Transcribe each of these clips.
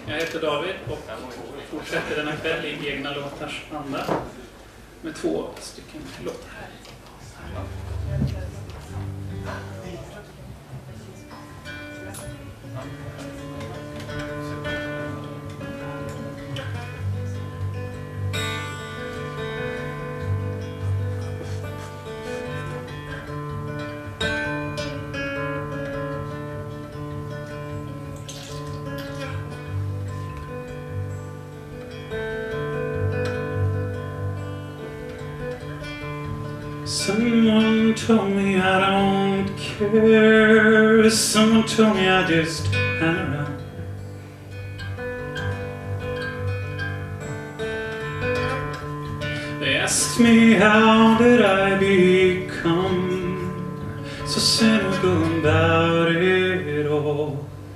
Jag heter David och fortsätter denna kväll i egna låtars anda med 2 stycken låtar. Someone told me I don't care. Someone told me I just hang around. They asked me how did I become so cynical about it all.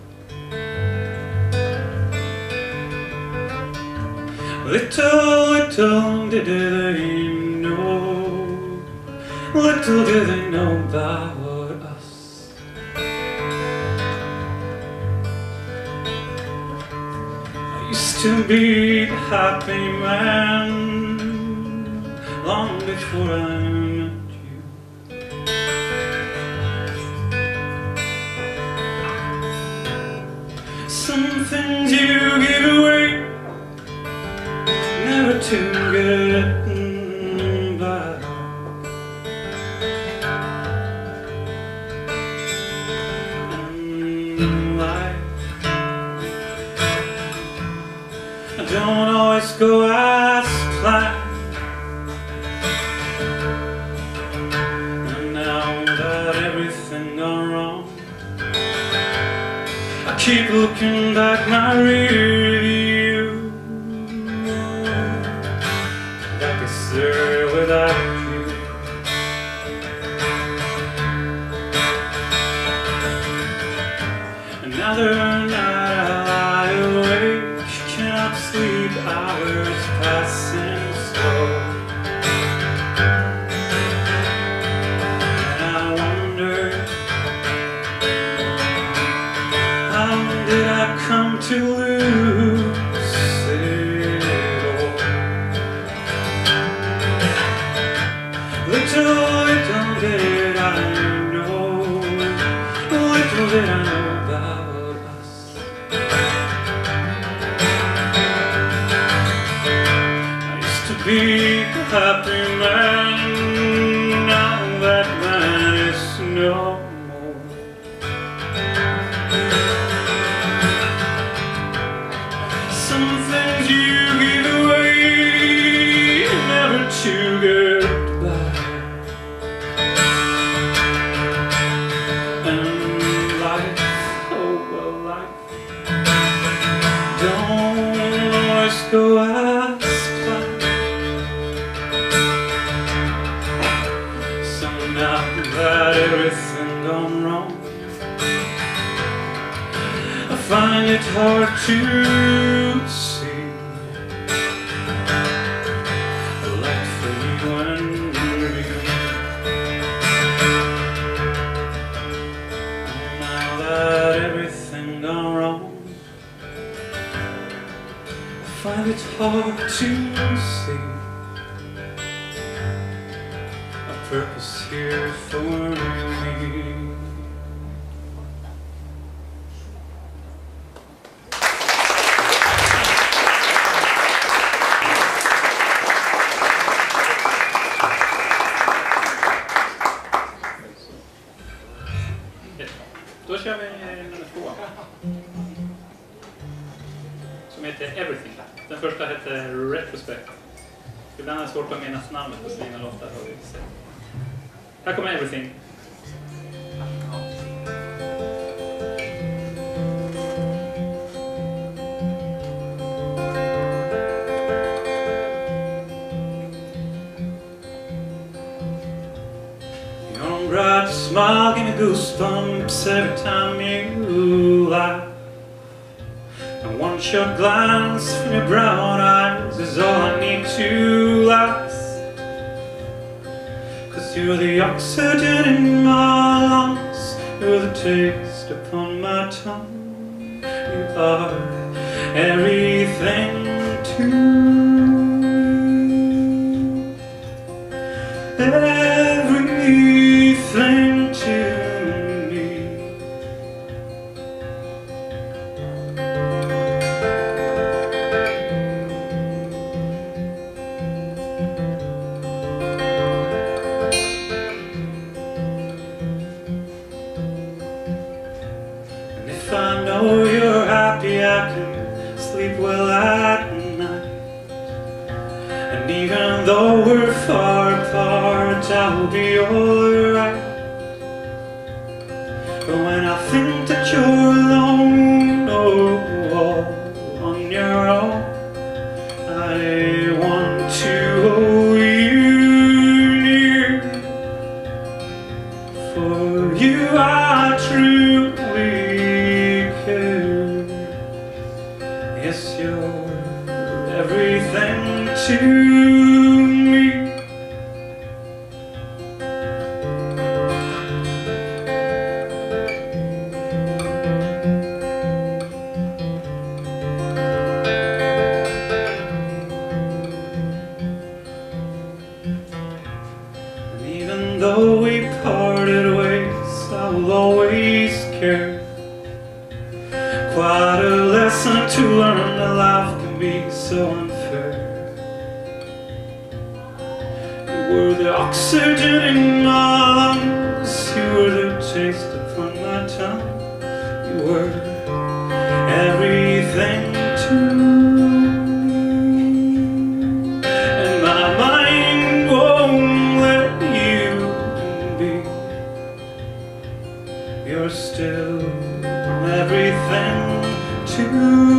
Little did they know. Little do they know about us. I used to be a happy man long before I met you. Some things you give away, never to get back. Don't always go as planned. And now that everything gone wrong, I keep looking back my rear view. I guess they're without you. Another night I lie awake, cannot sleep, hours passing slow. And I wonder, how did I come to lose it all? Little did I know, little did I know about us. Be a happy man, now that man is no more. Some things you give away, never to get back. And life, oh well, life don't always go as planned. Now that everything gone wrong, I find it hard to see a light for you and me. Now that everything gone wrong, I find it hard to see purpose here for me. Då kör vi nummer 2 som heter Everything. Den första heter Retrospect. Ibland är det svårt att minnas namnet på sina låtar. Här kommer Everything. Your bright smile give me goosebumps every time you laugh. And one short glance from your brown eyes is all I need to last. You're the oxygen in my lungs, you're the taste upon my tongue. You are everything to me, everything to me. And if I know you're happy, I can sleep well at night. And even though we're far apart, I'll be alright. But when I think that you're alone, oh, all on your own, I want to hold you near. For you I truly care. Yes, you're everything to me. And even though we parted ways, I will always care. Quite a lesson to learn that life can be so unfair. You were the oxygen in my lungs, you were the taste upon my tongue. You were everything to me, and my mind won't let you be. You're still everything to me.